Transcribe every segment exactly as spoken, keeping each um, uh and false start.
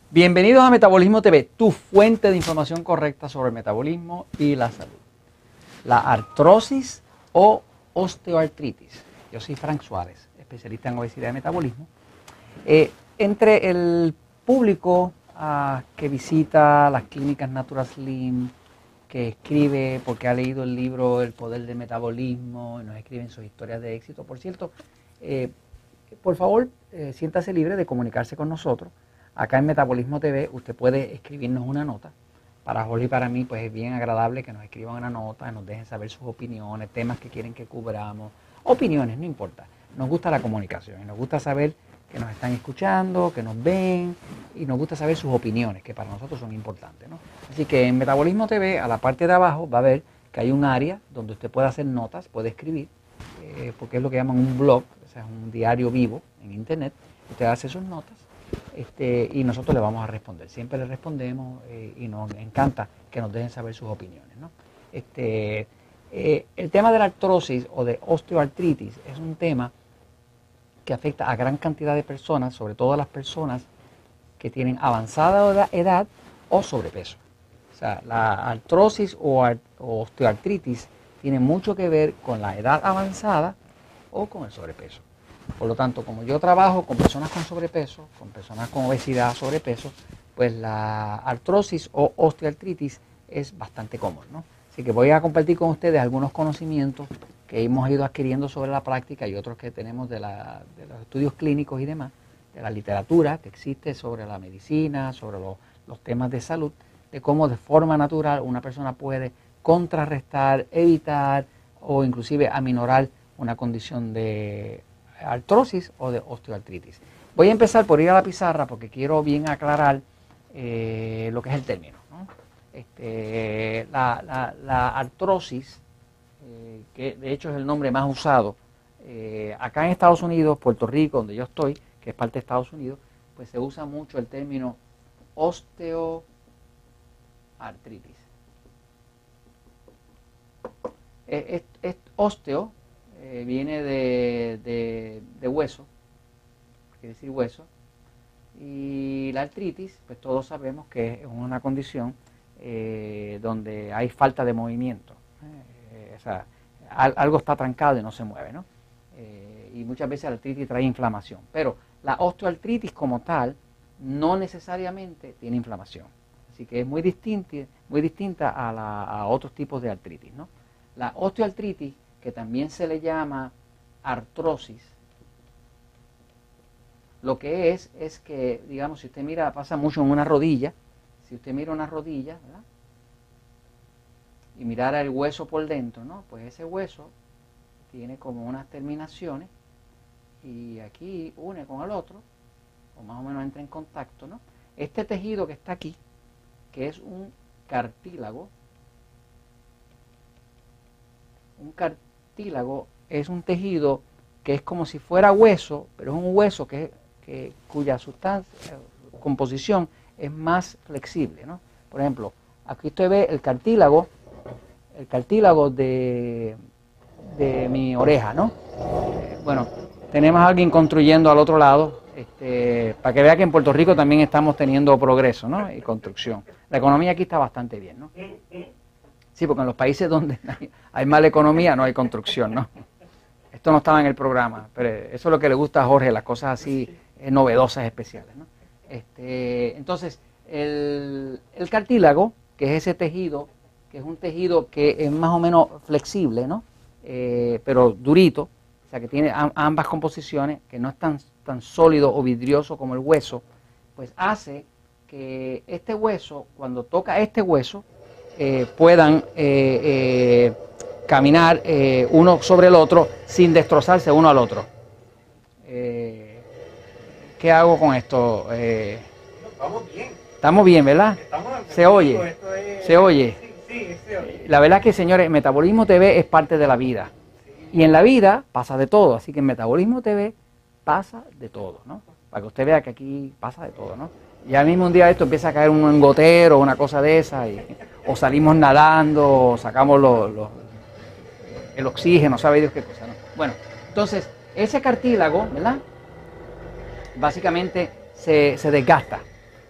Bienvenidos a Metabolismo T V, tu fuente de información correcta sobre el metabolismo y la salud. La artrosis o osteoartritis. Yo soy Frank Suárez, especialista en obesidad y metabolismo. Eh, entre el público uh, que visita las clínicas Natural Slim, que escribe porque ha leído el libro El Poder del Metabolismo y nos escriben sus historias de éxito. Por cierto, eh, por favor, eh, siéntase libre de comunicarse con nosotros. Acá en Metabolismo T V usted puede escribirnos una nota. Para Jorge y para mí pues es bien agradable que nos escriban una nota, que nos dejen saber sus opiniones, temas que quieren que cubramos. Opiniones, no importa. Nos gusta la comunicación y nos gusta saber que nos están escuchando, que nos ven y nos gusta saber sus opiniones, que para nosotros son importantes, ¿no? Así que en Metabolismo T V, a la parte de abajo, va a ver que hay un área donde usted puede hacer notas, puede escribir, eh, porque es lo que llaman un blog, o sea, es un diario vivo en internet. Usted hace sus notas. Este, y nosotros le vamos a responder, siempre le respondemos eh, y nos encanta que nos dejen saber sus opiniones, ¿no? Este, eh, el tema de la artrosis o de osteoartritis es un tema que afecta a gran cantidad de personas, sobre todo a las personas que tienen avanzada edad o sobrepeso. O sea, la artrosis o, ar o osteoartritis tiene mucho que ver con la edad avanzada o con el sobrepeso. Por lo tanto, como yo trabajo con personas con sobrepeso, con personas con obesidad, sobrepeso, pues la artrosis o osteoartritis es bastante común, ¿no? Así que voy a compartir con ustedes algunos conocimientos que hemos ido adquiriendo sobre la práctica y otros que tenemos de, la, de los estudios clínicos y demás, de la literatura que existe sobre la medicina, sobre lo, los temas de salud, de cómo de forma natural una persona puede contrarrestar, evitar o inclusive aminorar una condición de artrosis o de osteoartritis. Voy a empezar por ir a la pizarra porque quiero bien aclarar eh, lo que es el término, ¿no? Este, la, la, la artrosis, eh, que de hecho es el nombre más usado, eh, acá en Estados Unidos, Puerto Rico, donde yo estoy, que es parte de Estados Unidos, pues se usa mucho el término osteoartritis. Es, es, es osteo. Eh, viene de, de, de hueso, quiere decir hueso, y la artritis, pues todos sabemos que es una condición eh, donde hay falta de movimiento, eh, o sea, al, algo está trancado y no se mueve, ¿no? Eh, y muchas veces la artritis trae inflamación, pero la osteoartritis como tal no necesariamente tiene inflamación, así que es muy distinta, muy distinta a, la, a otros tipos de artritis, ¿no? La osteoartritis, que también se le llama artrosis, lo que es, es que, digamos, si usted mira, pasa mucho en una rodilla, si usted mira una rodilla, ¿verdad? Y mirara el hueso por dentro, ¿no? Pues ese hueso tiene como unas terminaciones y aquí une con el otro, o más o menos entra en contacto, ¿no? Este tejido que está aquí, que es un cartílago, un cartílago, cartílago es un tejido que es como si fuera hueso, pero es un hueso que, que, cuya sustancia, composición es más flexible, ¿no? Por ejemplo, aquí usted ve el cartílago, el cartílago de, de mi oreja, ¿no? Eh, bueno, tenemos a alguien construyendo al otro lado, este, para que vea que en Puerto Rico también estamos teniendo progreso, ¿no? Y construcción. La economía aquí está bastante bien, ¿no? Sí, porque en los países donde hay, hay mala economía no hay construcción, ¿no? Esto no estaba en el programa, pero eso es lo que le gusta a Jorge, las cosas así eh, novedosas, especiales, ¿no? Este, entonces, el, el cartílago, que es ese tejido, que es un tejido que es más o menos flexible, ¿no? Eh, pero durito, o sea que tiene a, ambas composiciones, que no es tan, tan sólido o vidrioso como el hueso, pues hace que este hueso, cuando toca este hueso, Eh, puedan eh, eh, caminar eh, uno sobre el otro sin destrozarse uno al otro. Eh, ¿Qué hago con esto? Eh, Estamos bien. Estamos bien, ¿verdad? Estamos se oye, esto es... se oye. Sí, sí, se oye. La verdad es que, señores, Metabolismo T V es parte de la vida. Y en la vida pasa de todo, así que en Metabolismo T V pasa de todo, ¿no? Para que usted vea que aquí pasa de todo, ¿no? Y al mismo un día esto empieza a caer un gotero, una cosa de esa, y, o salimos nadando, o sacamos lo, lo, el oxígeno, sabe Dios qué cosa, ¿no? Bueno, entonces, ese cartílago, ¿verdad? Básicamente se, se desgasta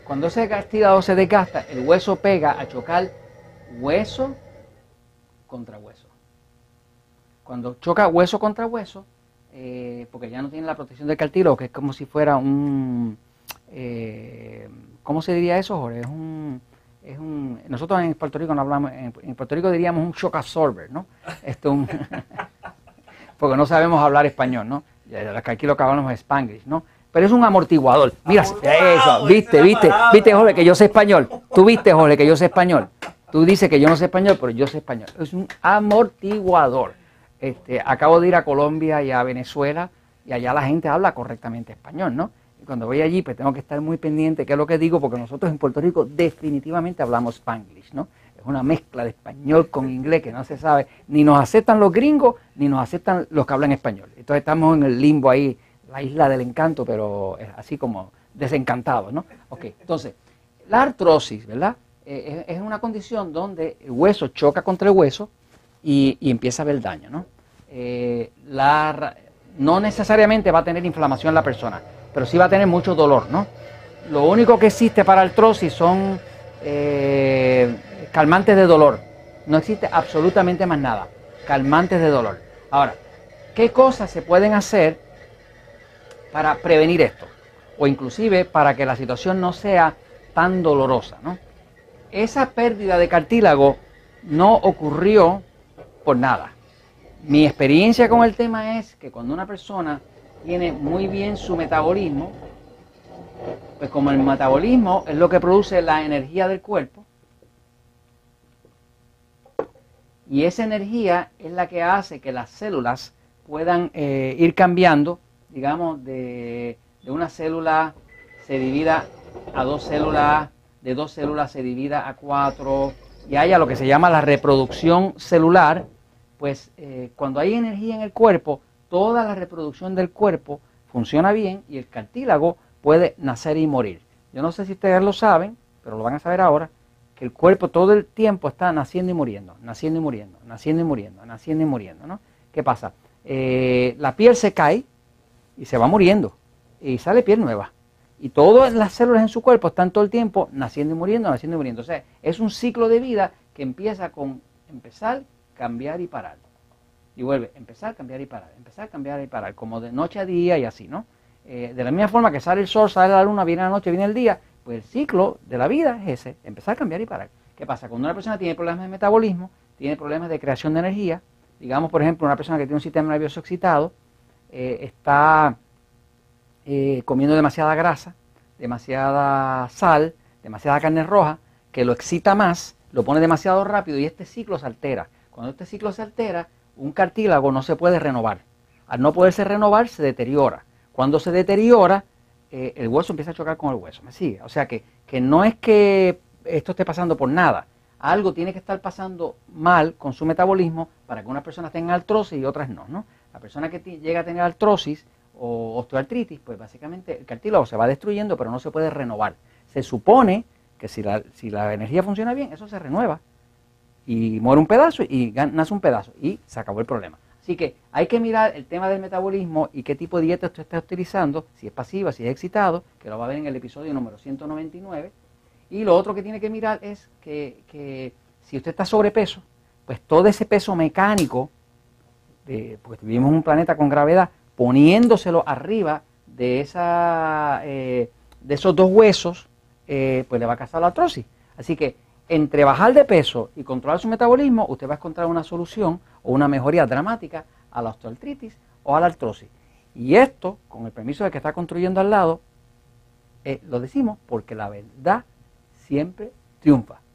cuando ese cartílago se desgasta, el hueso pega a chocar hueso contra hueso. Cuando choca hueso contra hueso, eh, porque ya no tiene la protección del cartílago, que es como si fuera un... Eh, ¿Cómo se diría eso, Jorge? Es un... Es un, nosotros en Puerto Rico no hablamos, en, en Puerto Rico diríamos un shock absorber, ¿no? Esto un porque no sabemos hablar español, ¿no? Aquí lo que hablamos es Spanglish, ¿no? Pero es un amortiguador. Mira, eso, viste, viste, viste, Jorge, que yo sé español. Tú viste, Jorge, que yo sé español. Tú dices que yo no sé español, pero yo sé español. Es un amortiguador. Este, acabo de ir a Colombia y a Venezuela y allá la gente habla correctamente español, ¿no? Y cuando voy allí, pues tengo que estar muy pendiente qué es lo que digo, porque nosotros en Puerto Rico definitivamente hablamos Spanglish, ¿no? Es una mezcla de español con inglés que no se sabe, ni nos aceptan los gringos, ni nos aceptan los que hablan español. Entonces estamos en el limbo ahí, la isla del encanto, pero es así como desencantados, ¿no? Ok, entonces, la artrosis, ¿verdad? Eh, es, es una condición donde el hueso choca contra el hueso y, y empieza a haber daño, ¿no? Eh, la, no necesariamente va a tener inflamación la persona, pero sí va a tener mucho dolor, ¿no? Lo único que existe para artrosis son eh, calmantes de dolor. No existe absolutamente más nada. Calmantes de dolor. Ahora, ¿qué cosas se pueden hacer para prevenir esto? O inclusive para que la situación no sea tan dolorosa, ¿no? Esa pérdida de cartílago no ocurrió por nada. Mi experiencia con el tema es que cuando una persona tiene muy bien su metabolismo, pues como el metabolismo es lo que produce la energía del cuerpo, y esa energía es la que hace que las células puedan eh, ir cambiando, digamos, de, de una célula se divida a dos células, de dos células se divida a cuatro, y haya lo que se llama la reproducción celular, pues eh, cuando hay energía en el cuerpo, toda la reproducción del cuerpo funciona bien y el cartílago puede nacer y morir. Yo no sé si ustedes lo saben, pero lo van a saber ahora, que el cuerpo todo el tiempo está naciendo y muriendo, naciendo y muriendo, naciendo y muriendo, naciendo y muriendo, ¿no? ¿Qué pasa? Eh, la piel se cae y se va muriendo y sale piel nueva. Y todas las células en su cuerpo están todo el tiempo naciendo y muriendo, naciendo y muriendo. O sea, es un ciclo de vida que empieza con empezar, cambiar y parar. Y vuelve, empezar, cambiar y parar, empezar, cambiar y parar, como de noche a día y así, ¿no? Eh, de la misma forma que sale el sol, sale la luna, viene la noche, viene el día, pues el ciclo de la vida es ese, empezar, cambiar y parar. ¿Qué pasa? Cuando una persona tiene problemas de metabolismo, tiene problemas de creación de energía, digamos, por ejemplo, una persona que tiene un sistema nervioso excitado, eh, está eh, comiendo demasiada grasa, demasiada sal, demasiada carne roja, que lo excita más, lo pone demasiado rápido y este ciclo se altera. Cuando este ciclo se altera, un cartílago no se puede renovar. Al no poderse renovar, se deteriora. Cuando se deteriora, eh, el hueso empieza a chocar con el hueso. ¿Me sigue? O sea que, que no es que esto esté pasando por nada. Algo tiene que estar pasando mal con su metabolismo para que unas personas tengan artrosis y otras no, ¿no? La persona que llega a tener artrosis o osteoartritis, pues básicamente el cartílago se va destruyendo, pero no se puede renovar. Se supone que si la, si la energía funciona bien, eso se renueva. Y muere un pedazo y nace un pedazo y se acabó el problema. Así que hay que mirar el tema del metabolismo y qué tipo de dieta usted está utilizando, si es pasiva, si es excitado, que lo va a ver en el episodio número ciento noventa y nueve. Y lo otro que tiene que mirar es que, que si usted está sobrepeso, pues todo ese peso mecánico, de, porque vivimos en un planeta con gravedad, poniéndoselo arriba de, esa, eh, de esos dos huesos, eh, pues le va a causar la artrosis. Así que entre bajar de peso y controlar su metabolismo, usted va a encontrar una solución o una mejoría dramática a la osteoartritis o a la artrosis. Y esto, con el permiso de que está construyendo al lado, eh, lo decimos porque la verdad siempre triunfa.